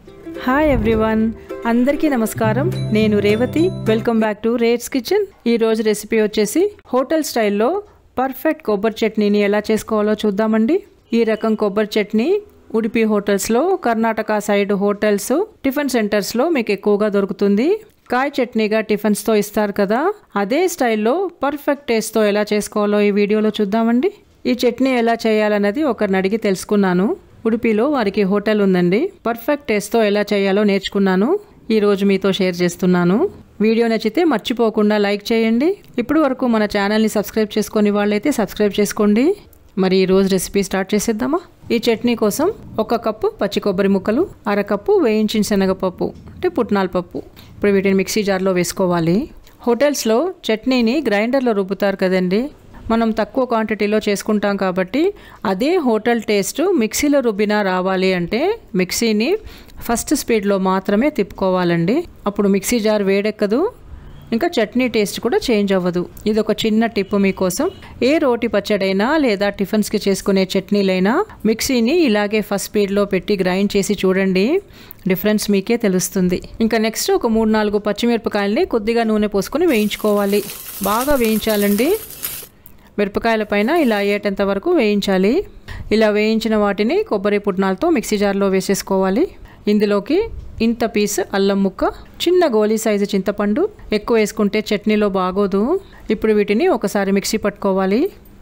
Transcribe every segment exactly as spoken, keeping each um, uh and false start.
Hi everyone, అందరికీ నమస్కారం. నేను Revathi. Welcome back to Rates Kitchen. ఈ రోజు రెసిపీ వచ్చేసి హోటల్ స్టైల్లో పర్ఫెక్ట్ కొబ్బరి చట్నీని ఎలా చేసుకోవాలో చూద్దామండి. ఈ రకం కొబ్బరి చట్నీ ఉడిపి హోటల్స్లో, కర్ణాటక సైడ్ హోటల్స్, టిఫిన్ సెంటర్స్లో మీకు ఎక్కువగా దొరుకుతుంది. కాయ చట్నీగా టిఫిన్స్తో ఇస్తారు కదా, అదే స్టైల్లో పర్ఫెక్ట్ టేస్ట్తో ఎలా చేసుకోవాలో ఈ వీడియోలో చూద్దామండి. ఈ చట్నీ ఎలా చేయాలన్నది ఒకరిని అడిగి తెలుసుకున్నాను. ఉడిపిలో వారికి హోటల్ ఉందండి. పర్ఫెక్ట్ టేస్ట్తో ఎలా చేయాలో నేర్చుకున్నాను. ఈరోజు మీతో షేర్ చేస్తున్నాను. వీడియో నచ్చితే మర్చిపోకుండా లైక్ చేయండి. ఇప్పుడు వరకు మన ఛానల్ని సబ్స్క్రైబ్ చేసుకుని వాళ్ళైతే సబ్స్క్రైబ్ చేసుకోండి. మరి ఈరోజు రెసిపీ స్టార్ట్ చేసేద్దామా? ఈ చట్నీ కోసం ఒక కప్పు పచ్చి కొబ్బరి ముక్కలు, అరకప్పు వేయించిన శనగపప్పు అంటే పుట్నాల పప్పు. ఇప్పుడు వీటిని మిక్సీ జార్లో వేసుకోవాలి. హోటల్స్లో చట్నీని గ్రైండర్లో రుబ్బుతారు కదండి. మనం తక్కువ క్వాంటిటీలో చేసుకుంటాం కాబట్టి అదే హోటల్ టేస్ట్ మిక్సీలో రుబ్బినా రావాలి అంటే మిక్సీని ఫస్ట్ స్పీడ్లో మాత్రమే తిప్పుకోవాలండి. అప్పుడు మిక్సీ జార్ వేడెక్కదు, ఇంకా చట్నీ టేస్ట్ కూడా చేంజ్ అవ్వదు. ఇది ఒక చిన్న టిప్ మీకోసం. ఏ రోటి పచ్చడైనా లేదా టిఫిన్స్కి చేసుకునే చట్నీలైనా మిక్సీని ఇలాగే ఫస్ట్ స్పీడ్లో పెట్టి గ్రైండ్ చేసి చూడండి, డిఫరెన్స్ మీకే తెలుస్తుంది. ఇంకా నెక్స్ట్ ఒక మూడు నాలుగు పచ్చిమిరపకాయలని కొద్దిగా నూనె పోసుకొని వేయించుకోవాలి. బాగా వేయించాలండి. మిరపకాయల పైన ఇలా అయ్యేటంత వరకు వేయించాలి. ఇలా వేయించిన వాటిని కొబ్బరి పుట్నాలతో మిక్సీ జార్లో వేసేసుకోవాలి. ఇందులోకి ఇంత పీస్ అల్లం ముక్క, చిన్న గోలీ సైజు చింతపండు, ఎక్కువ వేసుకుంటే చట్నీలో బాగోదు. ఇప్పుడు వీటిని ఒకసారి మిక్సీ పట్టుకోవాలి.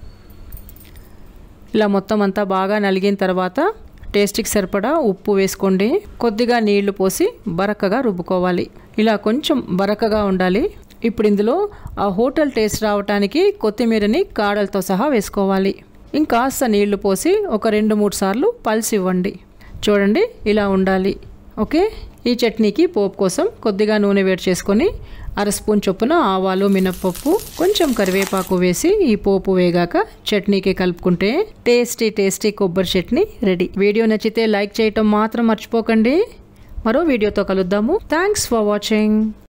ఇలా మొత్తం అంతా బాగా నలిగిన తర్వాత టేస్ట్కి సరిపడా ఉప్పు వేసుకోండి. కొద్దిగా నీళ్లు పోసి బరకగా రుబ్బుకోవాలి. ఇలా కొంచెం బరకగా ఉండాలి. ఇప్పుడు ఇందులో ఆ హోటల్ టేస్ట్ రావడానికి కొత్తిమీరని కాడలతో సహా వేసుకోవాలి. ఇంకాస్త నీళ్లు పోసి ఒక రెండు మూడు సార్లు పల్స్ ఇవ్వండి. చూడండి, ఇలా ఉండాలి. ఓకే. ఈ చట్నీకి పోపు కోసం కొద్దిగా నూనె వేడి చేసుకొని అర స్పూన్ చొప్పున ఆవాలు, మినప్పప్పు, కొంచెం కరివేపాకు వేసి ఈ పోపు వేగాక చట్నీకి కలుపుకుంటే టేస్టీ టేస్టీ కొబ్బరి చట్నీ రెడీ. వీడియో నచ్చితే లైక్ చేయటం మాత్రం మర్చిపోకండి. మరో వీడియోతో కలుద్దాము. Thanks for watching.